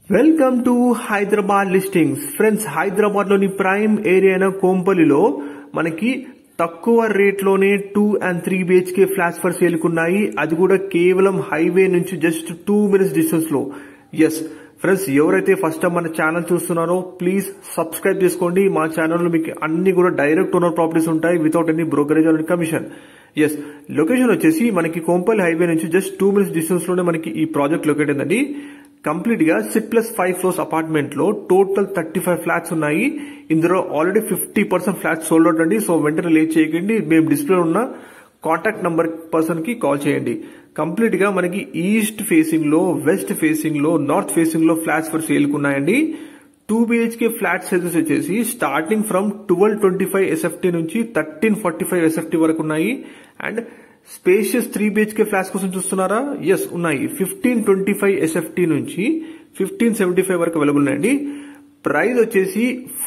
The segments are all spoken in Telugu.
Welcome to Hyderabad listings. Friends, Hyderabad లోని ప్రైమ్ ఏరియా అయిన కోంపల్లిలో మనకి తక్కువ రేట్ లోనే 2 and 3 BHK flats for sale కున్నాయి. అది కూడా కేవలం హైవే నుంచి జస్ట్ 2 minutes డిస్టెన్స్ లో. ఎస్ ఫ్రెండ్స్, ఎవరైతే ఫస్ట్ టైం మన ఛానల్ చూస్తున్నారో ప్లీజ్ సబ్స్క్రైబ్ చేసుకోండి. మా ఛానల్లో మీకు అన్ని కూడా డైరెక్ట్ ఓనర్ ప్రాపర్టీస్ ఉంటాయి without any brokerage or commission. Yes, location వచ్చేసి మనకి కోంపల్లి హైవే నుంచి జస్ట్ 2 minutes డిస్టెన్స్ లోనే మనకి ఈ ప్రాజెక్ట్ లొకేట్ అయిందండి. కంప్లీట్ గా 6+5 floors అపార్ట్మెంట్ లో టోటల్ 35 ఫ్లాట్స్ ఉన్నాయి. ఇందులో ఆల్రెడీ 50% ఫ్లాట్స్ సోల్డ్ అవుట్ అండి. సో వెంటనే లేట్ చేయకండి. మేము డిస్ప్లే ఉన్న కాంటాక్ట్ నంబర్ పర్సన్ కి కాల్ చేయండి. కంప్లీట్ గా మనకి ఈస్ట్ ఫేసింగ్ లో, వెస్ట్ ఫేసింగ్ లో, నార్త్ ఫేసింగ్ లో ఫ్లాట్స్ ఫర్ సేల్ కున్నాయండి. 2 BHK ఫ్లాట్ సైజెస్ వచ్చేసి స్టార్టింగ్ ఫ్రమ్ 1225 SFT నుంచి 1345 SFT వరకు ఉన్నాయి. అండ్ స్పేషియస్ 3 BHK ఫ్లాట్స్ కోసం చూస్తున్నారా? ఎస్, ఉన్నాయి. 1525 SFT నుంచి 1575 వరకు అవైలబుల్ ఉన్నాయండి. ప్రైస్ వచ్చేసి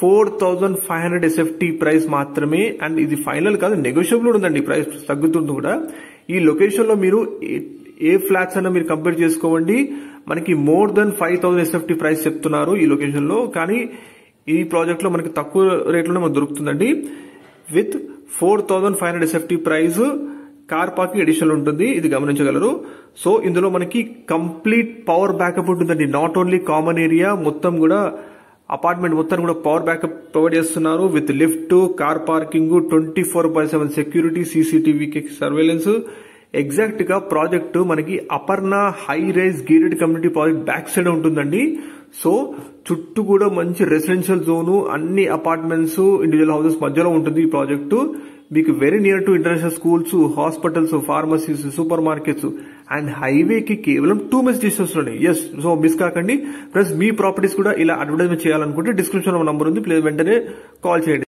4500 SFT ప్రైస్ మాత్రమే. అండ్ ఇది ఫైనల్ కాదు, నెగోషియబుల్ ఉందండి. ప్రైస్ తగ్గుతుంది కూడా. ఈ లొకేషన్ లో మీరు ఏ ఫ్లాట్స్ అన్నా మీరు కంపేర్ చేసుకోండి. మనకి మోర్ దెన్ 5000 SFT ప్రైస్ చెప్తున్నారు ఈ లొకేషన్ లో. కానీ ఈ ప్రాజెక్ట్ లో మనకి తక్కువ రేట్లోనే మనకు దొరుకుతుందండి. With 4500 SFT price, car parking additional ఉంటుంది. ఇది గమనించగలరు. సో ఇందులో మనకి కంప్లీట్ పవర్ బ్యాకప్ ఉంటుందండి. నాట్ ఓన్లీ కామన్ ఏరియా, మొత్తం కూడా అపార్ట్మెంట్ మొత్తం కూడా పవర్ బ్యాకప్ ప్రొవైడ్ చేస్తున్నారు. With lift, car parking, 24/7 security, CCTV surveillance. Exact గా ప్రాజెక్ట్ మనకి Aparna high rise gated community project back side ఉంటుందండి. సో చుట్టూ కూడా మంచి రెసిడెన్షియల్ జోను, అన్ని అపార్ట్మెంట్స్, ఇండివిజువల్ హౌసెస్ మధ్యలో ఉంటుంది ఈ ప్రాజెక్టు. మీకు very near to international schools, hospitals, pharmacies, super markets and highway కి కేవలం 2 minutes డిస్టెన్స్ లోనే. ఎస్, సో మిస్ కాకండి. ప్లస్ మీ ప్రాపర్టీస్ కూడా ఇలా అడ్వర్టైజ్మెంట్ చేయాలనుకుంటే డిస్క్రిప్షన్ లో నంబర్ ఉంది, ప్లీజ్ వెంటనే కాల్ చేయండి.